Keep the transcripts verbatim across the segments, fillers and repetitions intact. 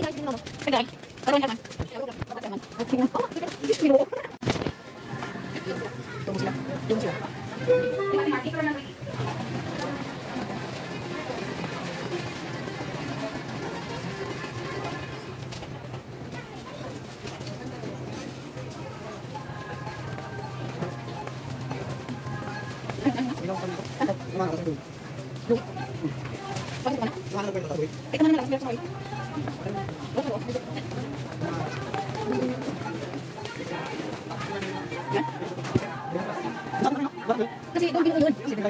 Kasi doon din yun.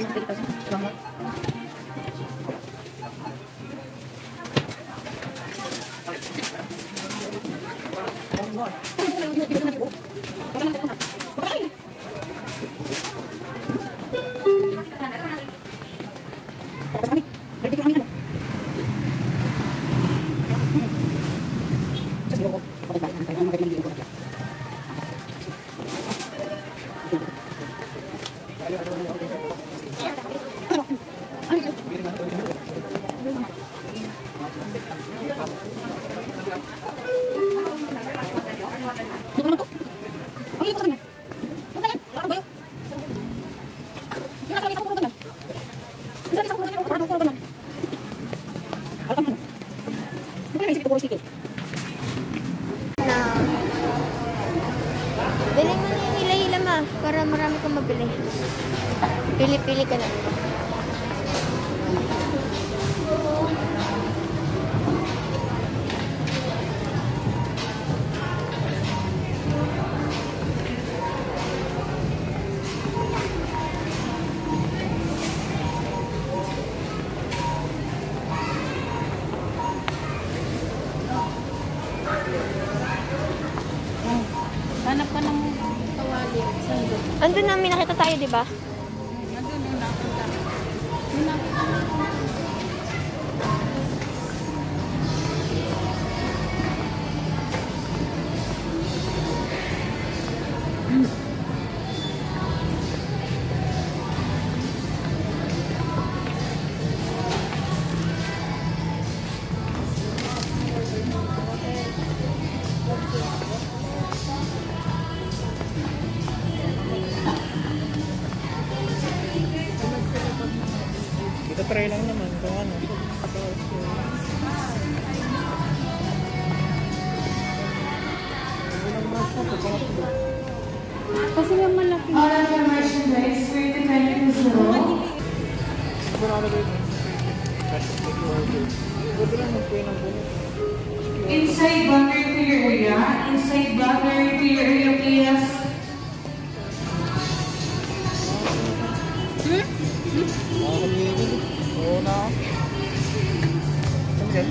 Biling mo na yung hila-hila ma, para marami kang mabili. Pili-pili ka na. Hanap ka ng kawali. Andun namin nakita tayo, di ba? Nandun yung nakita. Yung nakita na. Try lang naman kung ano. Kasi yung malaki. All of your merchandise for the twenty to zero. Inside boundary to your area. Inside boundary to your area, please. Hmm? Hmm? Oo na. Okay.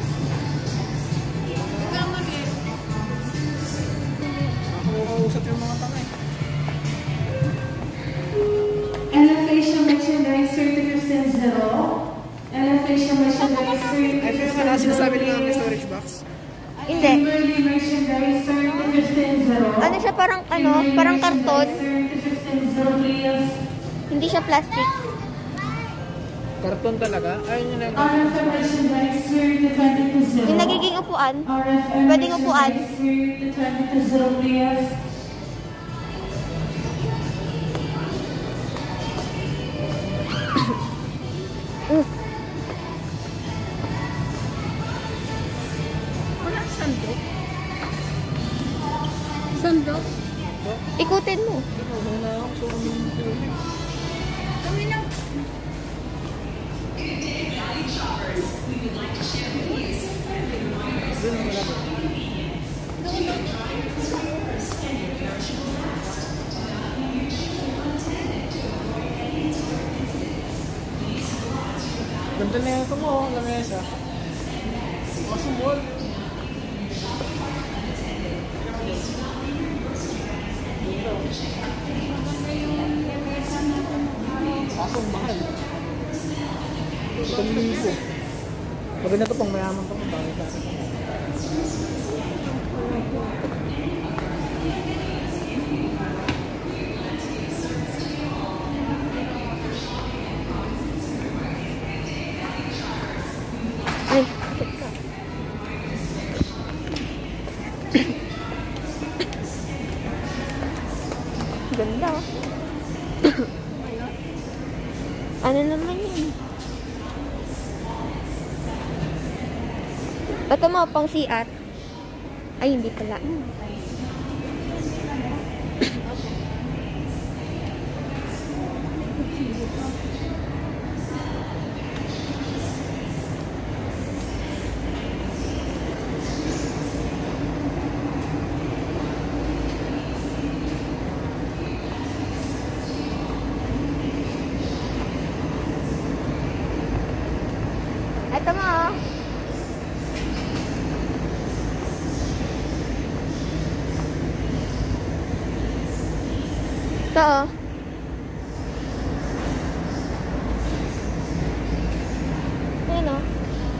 Nakakausap yung mga tanga eh. Elevation merchandise thirty percent zero. Elevation merchandise thirty Ay, pero percent wala sinasabi zero. nila ng storage box. Hindi. Kimberly merchandise thirty percent zero. Ano siya, parang ano, parang karton. thirty percent zero, please. Hindi siya plastic. Karton talaga? Ayun yun lang. R F merchandise thirty twenty to zero. Yung nagiging upuan. R F Pwedeng upuan. thirty twenty to zero, please. Uh. Wala sandok. Sandok? Ikutin mo. Wala ako. So, Kami lang. ganda na ito mo, lamesa. Awesome wall. Awesome mahal. Itong libo. Maganda ito pang mayaman pa kung bakit natin. Ay, Ganda. Oh. Ano naman yun? Ito mo, pang C R. Ay, hindi pala. Ito mo, oh. Ito, oh. Ayan, oh.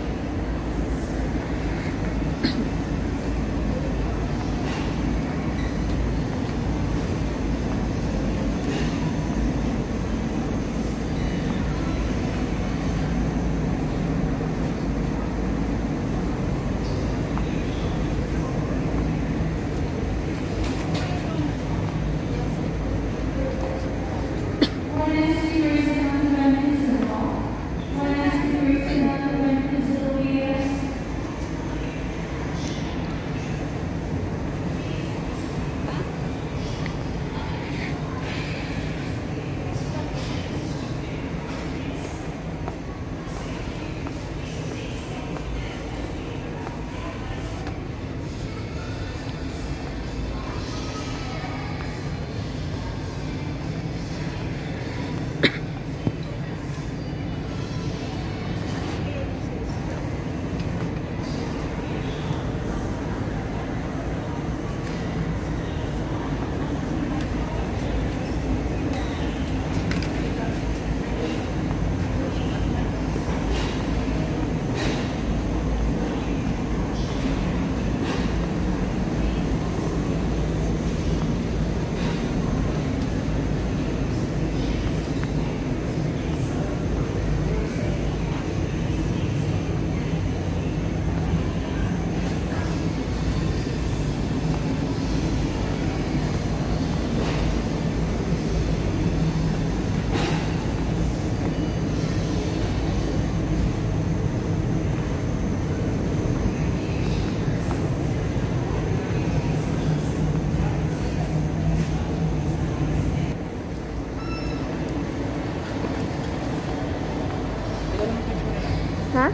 Ha?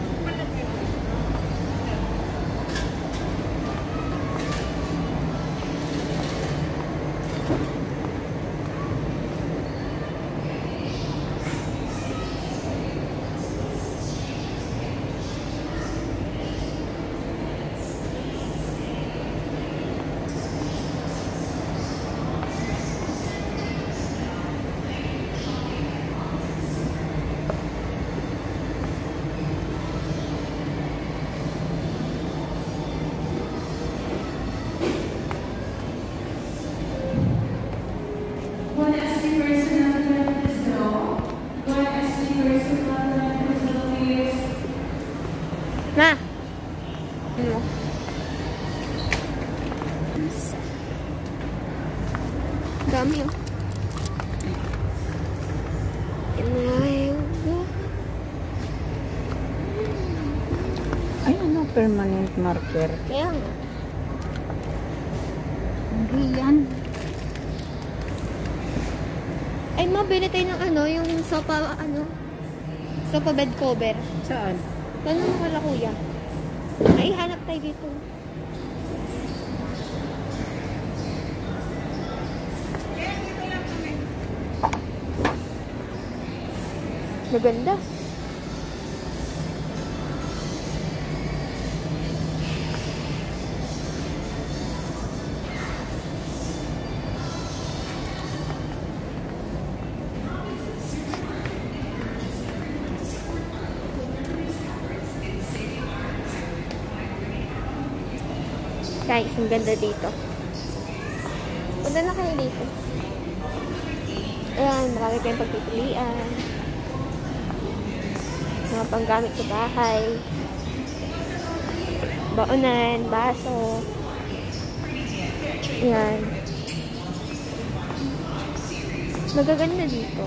Na. Ano? Dami, oh. Ay, ano, permanent marker. Kaya nga. Riyan. Ay, mabili tayo ng ano, yung sofa, ano, sofa bed cover. Saan? Paano mo wala, kuya? Ay, hanap tayo dito. Maganda. Guys, ang ganda dito. Punta na kayo dito. Ayan, marami kayong pagpipilian. Mga panggamit sa bahay. Baonan, baso. Ayan. Magaganda dito.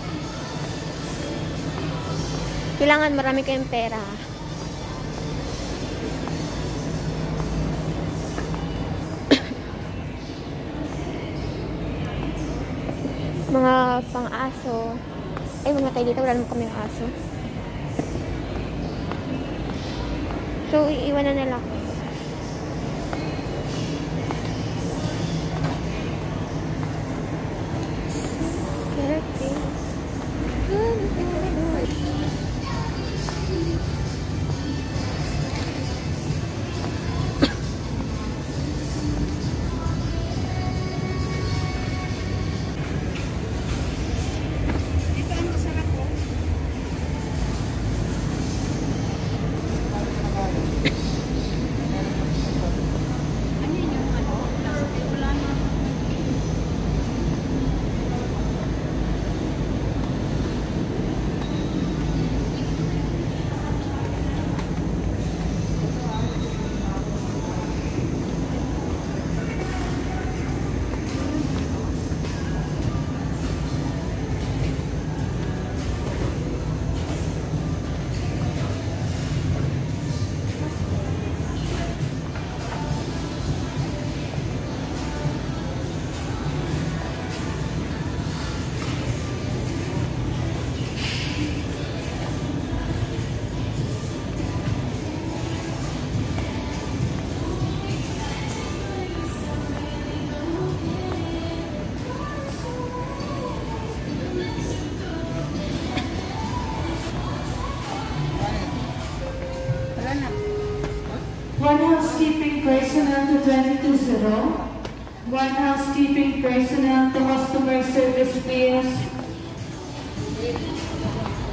Kailangan marami kayong pera. Mga pang-aso. Ay, mga tayo dito. Wala naman kami yung aso. So, iiwan na nila ako. Ito ang masarap po. Ano yun yung ano? Plastic. Wala na. Wala na. One housekeeping personnel to twenty-two zero. One housekeeping personnel to customer service please.